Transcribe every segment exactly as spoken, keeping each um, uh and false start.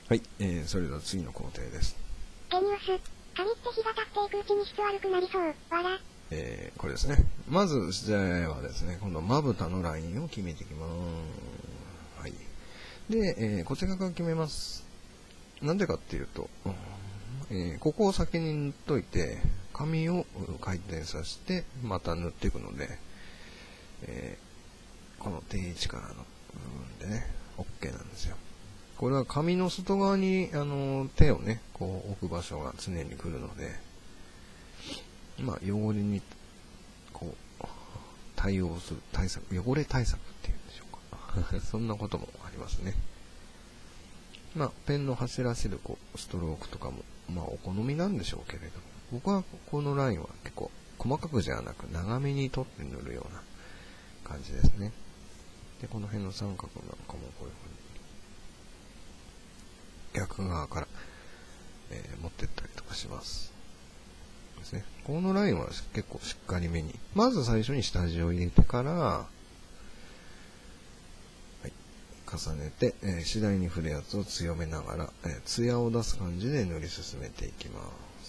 はい、えー、それでは次の工程です。 ゲニウス、紙って日が経っていくうちに質悪くなりそう。わら。 えー、これですね。まず、じゃあはですね、今度まぶたのラインを決めていきます。はい。で、えー、こちら側決めます。なんでかっていうと、えー、ここを先に塗っといて、紙を回転させて、また塗っていくので、えー、この定位置からの部分でね、OK なんですよ。これは紙の外側に、あの、手をね、こう置く場所が常に来るので、まあ、汚れに、こう、対応する対策、汚れ対策っていうんでしょうか。そんなこともありますね。まあ、ペンの走らせる、こう、ストロークとかも、まあ、お好みなんでしょうけれども、僕はこのラインは結構、細かくじゃなく、長めに取って塗るような感じですね。で、この辺の三角なんかもこういうふうに、逆側から、えー、持ってったりとかします。ですね。このラインは結構しっかりめに。まず最初に下地を入れてから、はい、重ねて、えー、次第に筆圧を強めながら、えー、艶を出す感じで塗り進めていきます。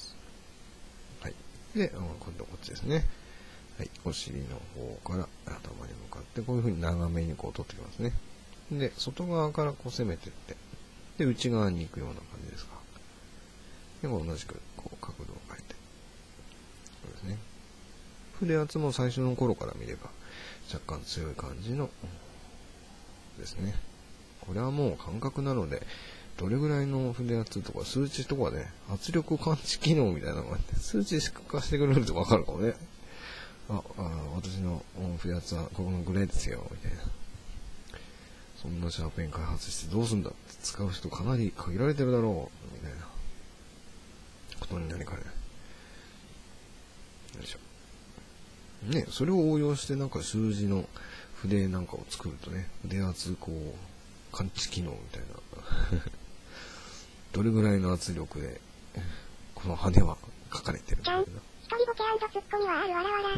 はい。で、今度こっちですね。はい。お尻の方から頭に向かって、こういう風に長めにこう取ってきますね。で、外側からこう攻めていって、で、内側に行くような感じですか。で、同じく、こう、角度を変えて。そうですね。筆圧も最初の頃から見れば、若干強い感じの、ですね。これはもう感覚なので、どれぐらいの筆圧とか数値とかね、圧力感知機能みたいなのがあって、数値化してくれるとわかるかもね。あ、あ私の筆圧はここのぐらいですよ、みたいな。そんなシャーペン開発してどうすんだって使う人かなり限られてるだろう、みたいなことになりかねない。よいしょ。ね、それを応用してなんか数字の筆なんかを作るとね、筆圧こう、感知機能みたいな。どれぐらいの圧力で、この羽は書かれてるみたいな。 一人ボケ&ツッコミはあるわらわら。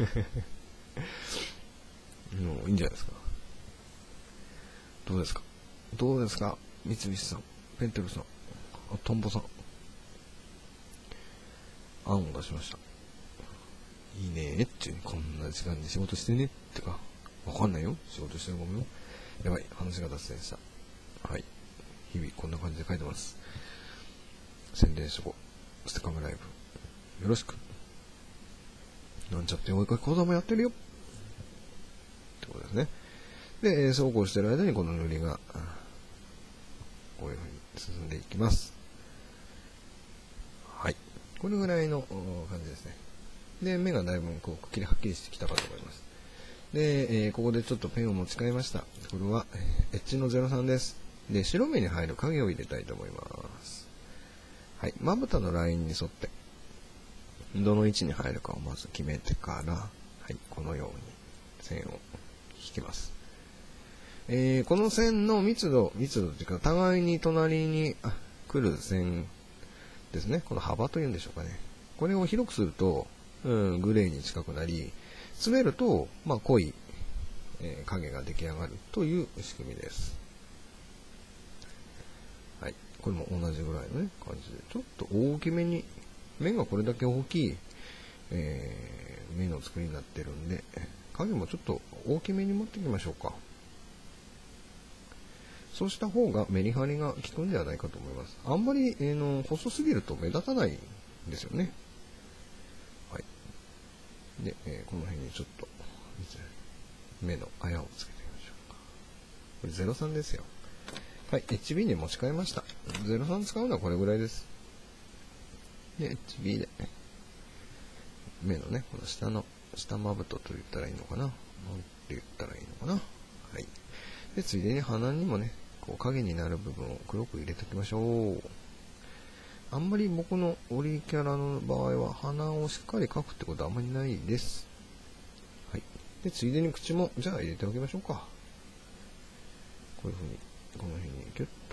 もういいんじゃないですか。どうですかどうですか三菱さん、ペンテルさん、あ、トンボさん。案を出しました。いいねーっていう、こんな時間に仕事してねってか、わかんないよ。仕事してるごめんよ。やばい、話が脱線した。はい。日々こんな感じで書いてます。宣伝しとこう。ステカメライブ。よろしく。なんちゃってお絵かき講座もやってるよ。ってことですね。で、そうこうしてる間にこの塗りが、こういう風に進んでいきます。はい。これぐらいの感じですね。で、目がだいぶこう、くっきりはっきりしてきたかと思います。で、えー、ここでちょっとペンを持ち替えました。これは、エッジのゼロさんです。で、白目に入る影を入れたいと思います。はい。まぶたのラインに沿って、どの位置に入るかをまず決めてから、はい。このように線を引きます。えー、この線の密度、密度というか、互いに隣に来る線ですね。この幅というんでしょうかね。これを広くすると、うん、グレーに近くなり、詰めると、まあ、濃い、えー、影が出来上がるという仕組みです。はい。これも同じぐらいのね、感じで。ちょっと大きめに、目がこれだけ大きい、えー、目の作りになってるんで、影もちょっと大きめに持っていきましょうか。そうした方がメリハリが効くんではないかと思います。あんまり、えー、の細すぎると目立たないんですよね。はい。で、えー、この辺にちょっと目のあやをつけてみましょうか。これゼロさんですよ。はい、エイチビー に持ち替えました。ゼロさん使うのはこれぐらいです。で、エイチビー で、目のね、この下の、下まぶたと言ったらいいのかな。なんて言ったらいいのかな。はい。で、ついでに鼻にもね、こう影になる部分を黒く入れておきましょう。あんまり僕のオリキャラの場合は鼻をしっかり描くってことはあんまりないです。はい。で、ついでに口も、じゃあ入れておきましょうか。こういう風に、この辺にギュッと。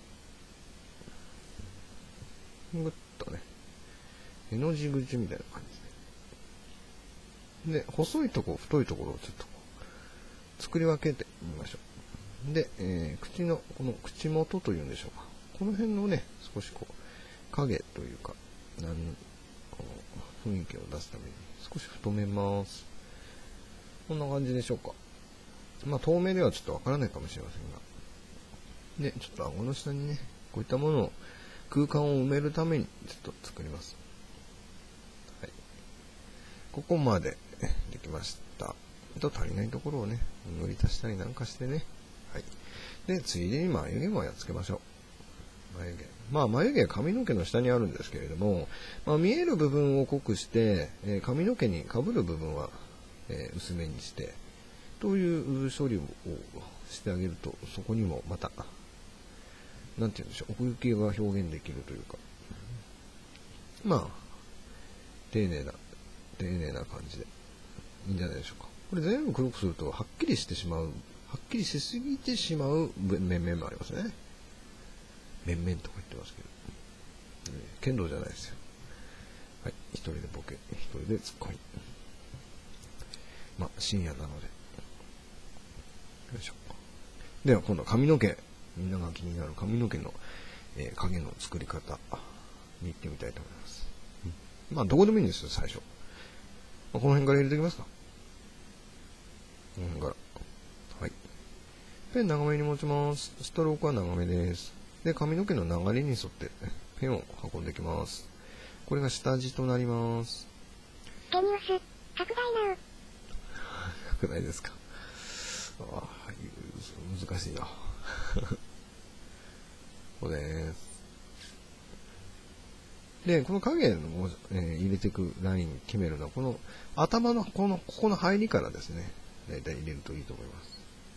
ぐっとね。への字口みたいな感じで。で、細いとこ、太いところをちょっと作り分けてみましょう。で、えー、口の、この口元というんでしょうか。 この辺のね、少しこう、影というか、なんこの雰囲気を出すために少し太めます。こんな感じでしょうか。まあ、透明ではちょっとわからないかもしれませんが。で、ちょっと顎の下にね、こういったものを、空間を埋めるためにちょっと作ります。はい。ここまでできました。あと足りないところをね、塗り足したりなんかしてね。はい。で、ついでに眉毛もやっつけましょう。眉毛。まあ、眉毛は髪の毛の下にあるんですけれども、まあ、見える部分を濃くして、えー、髪の毛に被る部分は、えー、薄めにして、という処理をしてあげると、そこにもまた、なんて言うんでしょう、奥行きが表現できるというか、まあ、丁寧な、丁寧な感じでいいんじゃないでしょうか。これ全部黒くすると、はっきりしてしまう、はっきりしすぎてしまう面々もありますね。面々とか言ってますけど、剣道じゃないですよ。はい、一人でボケ、一人でツッコミ。まあ、深夜なので。よいしょ。では今度は髪の毛。みんなが気になる髪の毛の、えー、影の作り方に行ってみたいと思います。うん、まあ、どこでもいいんですよ、最初。まあ、この辺から入れておきますか。この辺から。はい。ペン長めに持ちます。ストロークは長めです。で、髪の毛の流れに沿ってペンを運んでいきます。これが下地となります。 ゲニウス、拡大なう。 拡大ですか。ああ、難しいな。これです。で、この影の、えー、入れていくライン決めるのは、この頭のこの、ここの入りからですね、だいたい入れるといいと思います。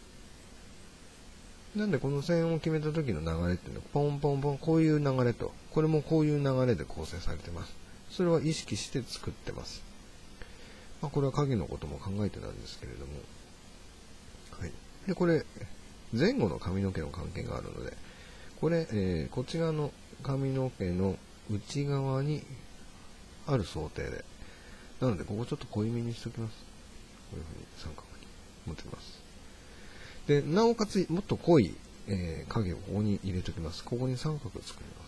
なんでこの線を決めた時の流れっていうのは、ポンポンポン、こういう流れと、これもこういう流れで構成されてます。それは意識して作ってます。まあ、これは影のことも考えてなんですけれども、はい。で、これ、前後の髪の毛の関係があるので、これ、えー、こっち側の髪の毛の内側にある想定で、なので、ここちょっと濃いめにしておきます。こういうふうに三角に持ってます。で、なおかつ、もっと濃い、えー、影をここに入れておきます。ここに三角を作ります。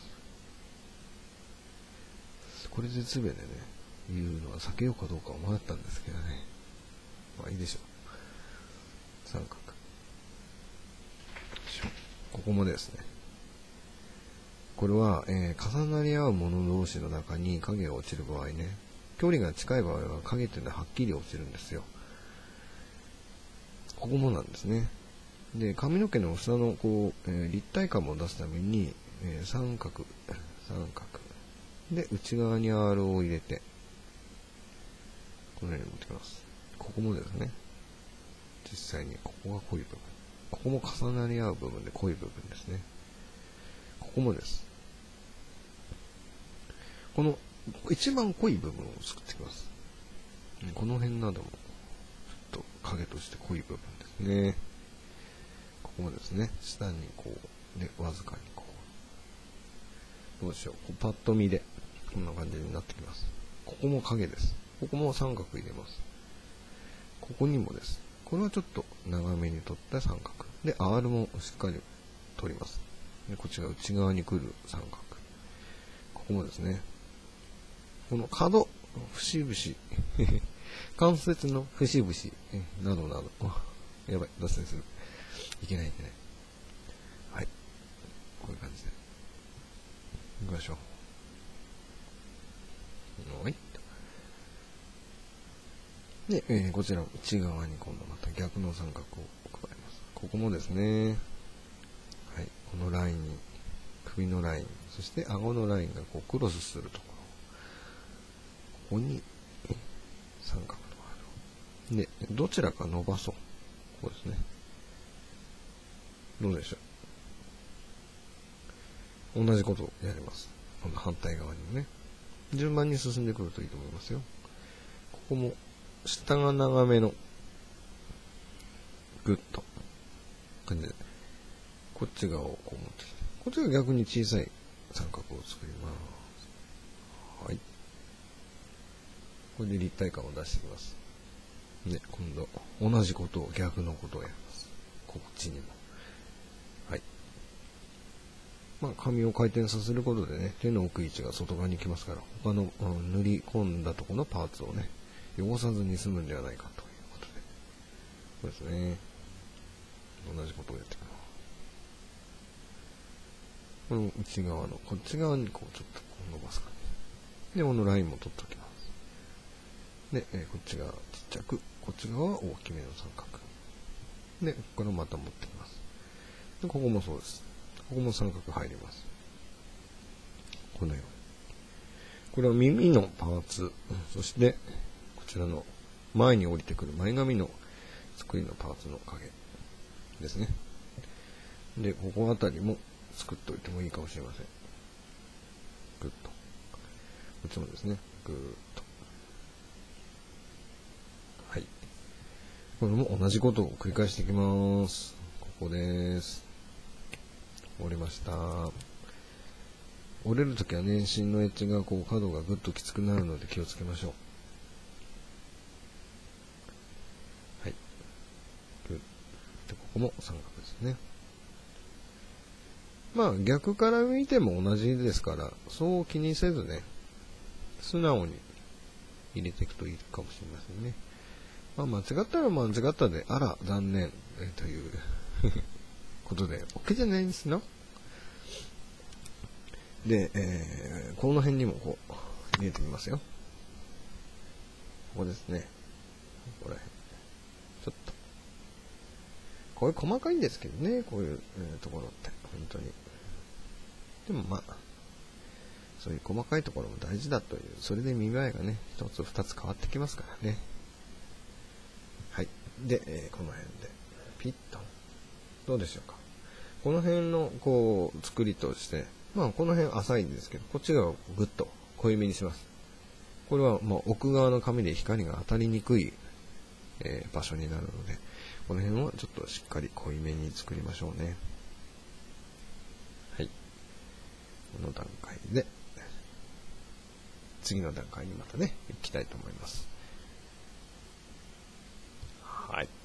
これでつべでね、言うのは避けようかどうか迷ったんですけどね。まあいいでしょう。三角。ここもですね。これは、えー、重なり合うもの同士の中に影が落ちる場合ね、距離が近い場合は影っていうのははっきり落ちるんですよ。ここもなんですね。で、髪の毛の下のこう、えー、立体感を出すために、えー、三角、三角。で、内側に アール を入れて、このように持ってきます。ここもですね、実際にここが濃い部分。ここも重なり合う部分で濃い部分ですね。ここもです。この一番濃い部分を作っていきます。この辺なども、ちょっと影として濃い部分ですね。ここもですね、下にこう、で、わずかにこう、どうでしょう、こうパッと見で、こんな感じになってきます。ここも影です。ここも三角入れます。ここにもです。これはちょっと長めに取った三角。で、アール もしっかり取ります。で、こっちが内側に来る三角。ここもですね。この角、節々、関節の節々、などなど。やばい、脱線する。いけないいけない。はい。こういう感じで。行きましょう。はい。で、えー、こちら内側に今度また逆の三角を加えます。ここもですね、はい、このラインに、首のライン、そして顎のラインがこうクロスするところ、ここに三角のある。で、どちらか伸ばそう。こうですね。どうでしょう。同じことをやります。この反対側にもね。順番に進んでくるといいと思いますよ。ここも下が長めのグッと感じで、こっち側をこう持ってきて、こっちが逆に小さい三角を作ります。はい。これで立体感を出していきます。で、今度同じことを逆のことをやります。こっちにも。はい。 まあ、紙を回転させることでね、手の置く位置が外側に来ますから、他の、うん、塗り込んだところのパーツをね、汚さずに済むんではないかということで。そうですね。同じことをやっていきます。この内側の、こっち側にこうちょっとこう伸ばす感じ。で、このラインも取っておきます。で、えー、こっち側ちっちゃく、こっち側は大きめの三角。で、ここからまた持ってきます。で、ここもそうです。ここも三角入ります。このように。これは耳のパーツ、そして、こちらの前に降りてくる前髪の作りのパーツの影ですね。で、ここあたりも作っておいてもいいかもしれません。ぐっと。こっちもですね、ぐーっと。はい。これも同じことを繰り返していきます。ここです。折れました。折れるときは年針のエッジがこう角がぐっときつくなるので気をつけましょう。はい。で、ここも三角ですね。まあ逆から見ても同じですから、そう気にせずね、素直に入れていくといいかもしれませんね。まあ間違ったら間違ったで、あら、残念、えということで、OK じゃないんですの。で、えー、この辺にもこう、入れてみますよ。ここですね。ここら辺。ちょっと。これ細かいんですけどね、こういう、えー、ところって、本当に。でもまあ、そういう細かいところも大事だという、それで見栄えがね、一つ二つ変わってきますからね。はい。で、えー、この辺で、ピッと。どうでしょうか。この辺の、こう、作りとして、まあ、この辺浅いんですけど、こっち側をぐっと濃いめにします。これは、まあ、奥側の紙で光が当たりにくい、えー、場所になるので、この辺はちょっとしっかり濃いめに作りましょうね。はい。この段階で、次の段階にまたね、行きたいと思います。はい。